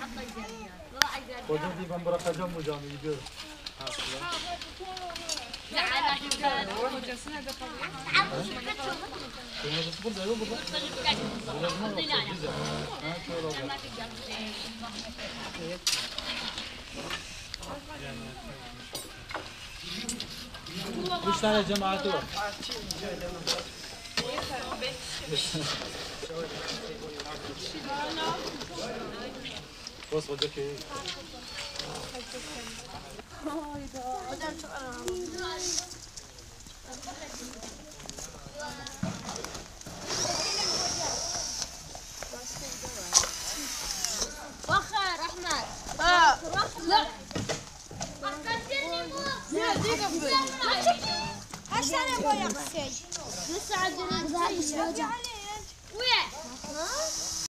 Hocam diye ben bırakacağım bu camiyi gidiyorum. Hocası nerede kalıyor? Hocası burada yok burada. Hocasına bakıyor bize. Ha şöyle olacak. Üç tane cemaati var. Bas hoca köyü. بخير احمد لا هاش انا ابغى اقصي لسه عندنا